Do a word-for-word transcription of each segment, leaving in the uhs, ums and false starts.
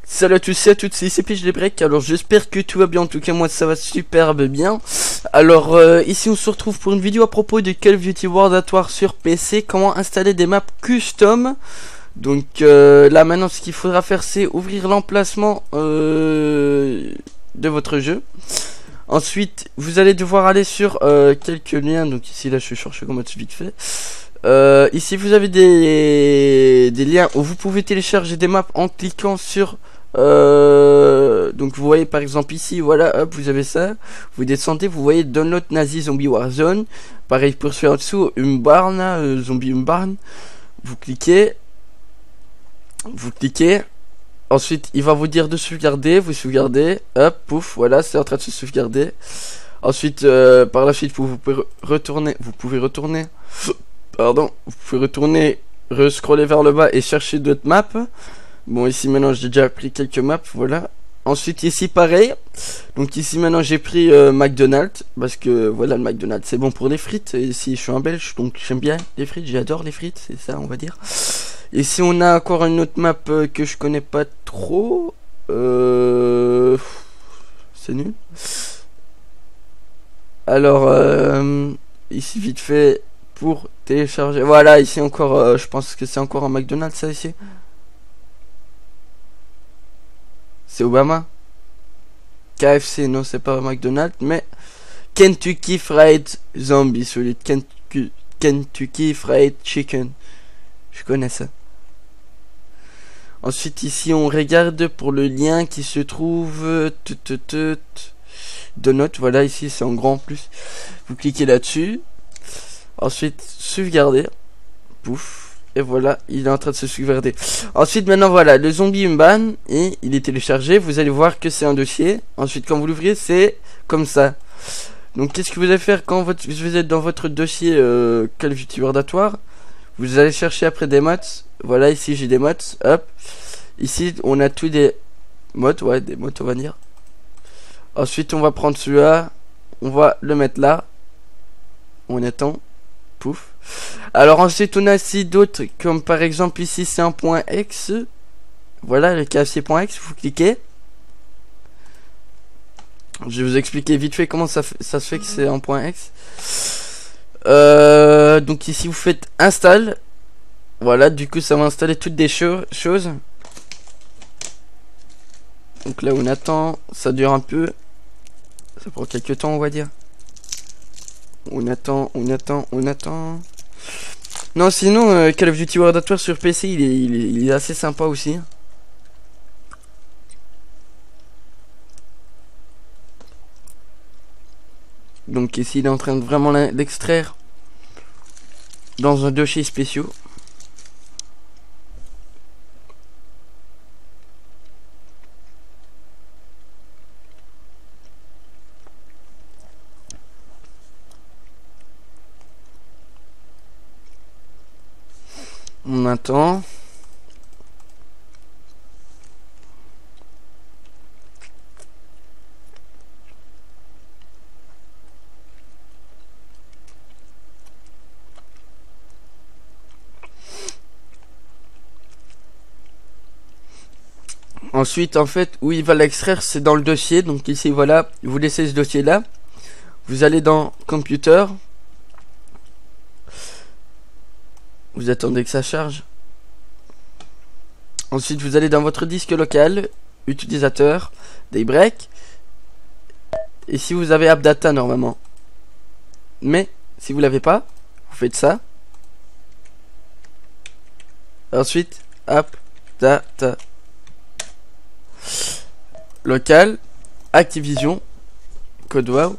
Salut à tous et à toutes, c'est ici Pige les Breaks. Alors j'espère que tout va bien, en tout cas moi ça va superbe bien. Alors euh, ici on se retrouve pour une vidéo à propos de Call of Duty World at War sur P C. Comment installer des maps custom. Donc euh, là maintenant ce qu'il faudra faire c'est ouvrir l'emplacement euh, de votre jeu. Ensuite vous allez devoir aller sur euh, quelques liens. Donc ici là je vais chercher comment c'est vite fait. Euh, ici vous avez des, des liens où vous pouvez télécharger des maps en cliquant sur euh, donc vous voyez par exemple ici, voilà, hop, vous avez ça, vous descendez, vous voyez Download Nazi Zombie Warzone, pareil pour celui en dessous, une barne, euh, Zombie une barne, vous cliquez, vous cliquez, ensuite il va vous dire de sauvegarder, vous sauvegardez, hop, pouf, voilà, c'est en train de se sauvegarder. Ensuite euh, par la suite vous, vous pouvez retourner, vous pouvez retourner, pardon, vous pouvez retourner, re-scroller vers le bas et chercher d'autres maps. Bon ici maintenant j'ai déjà pris quelques maps, voilà. Ensuite ici pareil. Donc ici maintenant j'ai pris euh, McDonald's. Parce que voilà, le McDonald's c'est bon pour les frites. Et ici je suis un belge donc j'aime bien les frites, j'adore les frites, c'est ça on va dire. Ici on a encore une autre map euh, que je connais pas trop. Euh... C'est nul. Alors euh, ici vite fait pour télécharger. Voilà ici encore euh, je pense que c'est encore un McDonald's ça ici. C'est Obama. K F C, non, c'est pas McDonald's, mais Kentucky Fried Zombie, celui de Kentucky, Kentucky Fried Chicken. Je connais ça. Ensuite, ici, on regarde pour le lien qui se trouve. De notes, voilà, ici, c'est en grand en plus. Vous cliquez là-dessus. Ensuite, sauvegarder. Pouf. Et voilà, il est en train de se sauvegarder. Ensuite, maintenant, voilà, le zombie Umban. Et il est téléchargé. Vous allez voir que c'est un dossier. Ensuite, quand vous l'ouvrez, c'est comme ça. Donc, qu'est-ce que vous allez faire quand votre, vous êtes dans votre dossier euh, Call of Duty World at War? Vous allez chercher après des mods. Voilà, ici, j'ai des mods. Hop. Ici, on a tous des mods. Ouais, des mods, on va dire. Ensuite, on va prendre celui-là. On va le mettre là. On attend. Pouf. Alors ensuite on a aussi d'autres comme par exemple ici c'est un point X. Voilà le K F C.X, vous cliquez. Je vais vous expliquer vite fait comment ça, ça se fait que c'est un point X. Euh, donc ici vous faites install. Voilà, du coup ça va installer toutes des cho choses. Donc là on attend, ça dure un peu. Ça prend quelques temps on va dire. On attend, on attend, on attend. Non, sinon, euh, Call of Duty World at War sur P C, il est, il est, il est assez sympa aussi. Donc ici, il est en train de vraiment l'extraire dans un dossier spécial. On attend. Ensuite, en fait, où il va l'extraire, c'est dans le dossier. Donc ici, voilà, vous laissez ce dossier-là. Vous allez dans Computer. Vous attendez que ça charge. Ensuite, vous allez dans votre disque local, utilisateur, Daybreak. Et si vous avez AppData normalement. Mais, si vous l'avez pas, vous faites ça. Ensuite, AppData. Local, Activision, CodeWow,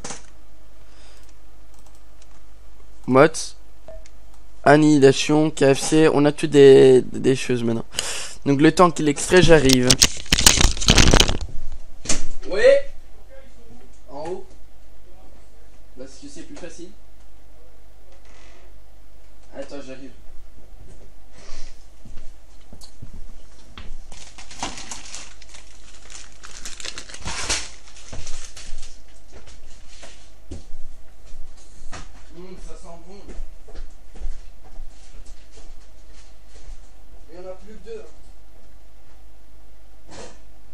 Mods. Annihilation, K F C, on a tout des, des choses maintenant. Donc le temps qu'il extrait, j'arrive. Oui. En haut. Parce que c'est plus facile. Attends, j'arrive. Mmh, ça sent bon. Il n'y en a plus que deux.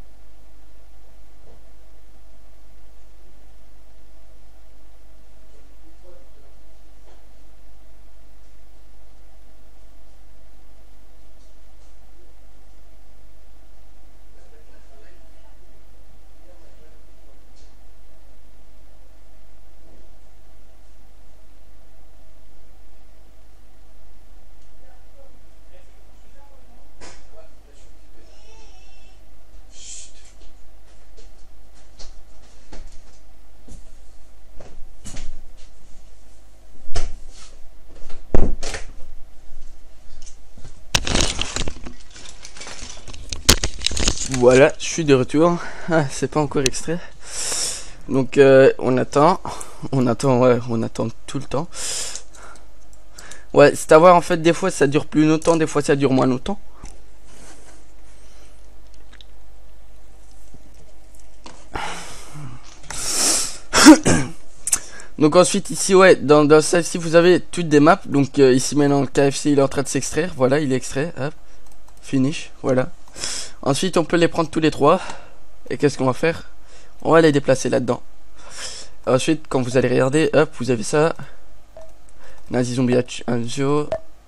Voilà, je suis de retour. Ah, c'est pas encore extrait. Donc euh, on attend, on attend, ouais, on attend tout le temps. Ouais, c'est à voir en fait, des fois ça dure plus longtemps, des fois ça dure moins longtemps. Donc ensuite ici, ouais, dans, dans celle-ci vous avez toutes des maps. Donc euh, ici maintenant le K F C il est en train de s'extraire. Voilà, il est extrait, hop, finish, voilà. Ensuite on peut les prendre tous les trois. Et qu'est-ce qu'on va faire? On va les déplacer là-dedans. Ensuite quand vous allez regarder, hop, vous avez ça. Nazi Zombie Anjo.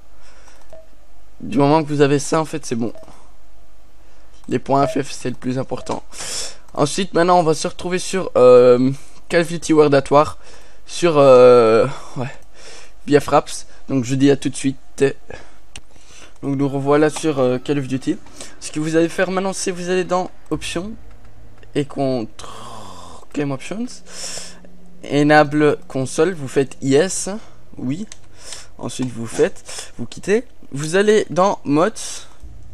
Du moment que vous avez ça en fait c'est bon. Les points F F c'est le plus important. Ensuite maintenant on va se retrouver sur euh, Call of Duty World at War. Sur euh, ouais, via Fraps. Donc je dis à tout de suite. Donc nous revoilà sur euh, Call of Duty. Ce que vous allez faire maintenant c'est vous allez dans Options et contre Game Options, Enable console, vous faites Yes, oui. Ensuite vous faites, vous quittez. Vous allez dans Mods.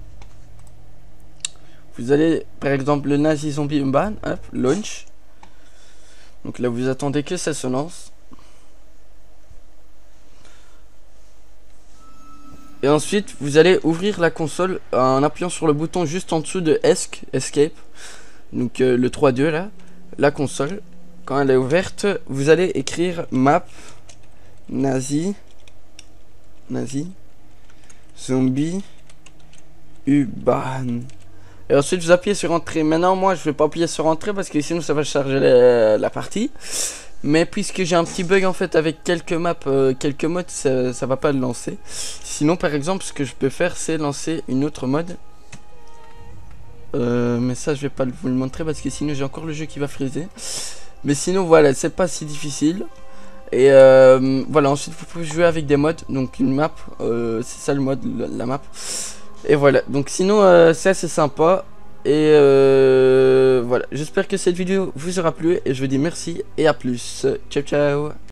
Vous allez par exemple le Nazi Zombie Ban, hop, Launch. Donc là vous attendez que ça se lance. Et ensuite vous allez ouvrir la console en appuyant sur le bouton juste en dessous de Esc, Escape. Donc euh, le trois deux là, la console. Quand elle est ouverte, vous allez écrire map Nazi Nazi Zombie Uban. Et ensuite vous appuyez sur entrée. Maintenant moi je vais pas appuyer sur entrée parce que sinon ça va charger la, la partie. Mais puisque j'ai un petit bug en fait avec quelques maps, euh, quelques modes, ça, ça va pas le lancer. Sinon par exemple ce que je peux faire c'est lancer une autre mode. Euh, mais ça je vais pas vous le montrer parce que sinon j'ai encore le jeu qui va friser. Mais sinon voilà, c'est pas si difficile. Et euh, voilà, ensuite vous pouvez jouer avec des modes. Donc une map, euh, c'est ça le mode, la, la map. Et voilà, donc sinon euh, c'est assez sympa. Et euh, voilà, j'espère que cette vidéo vous aura plu. Et je vous dis merci et à plus. Ciao ciao.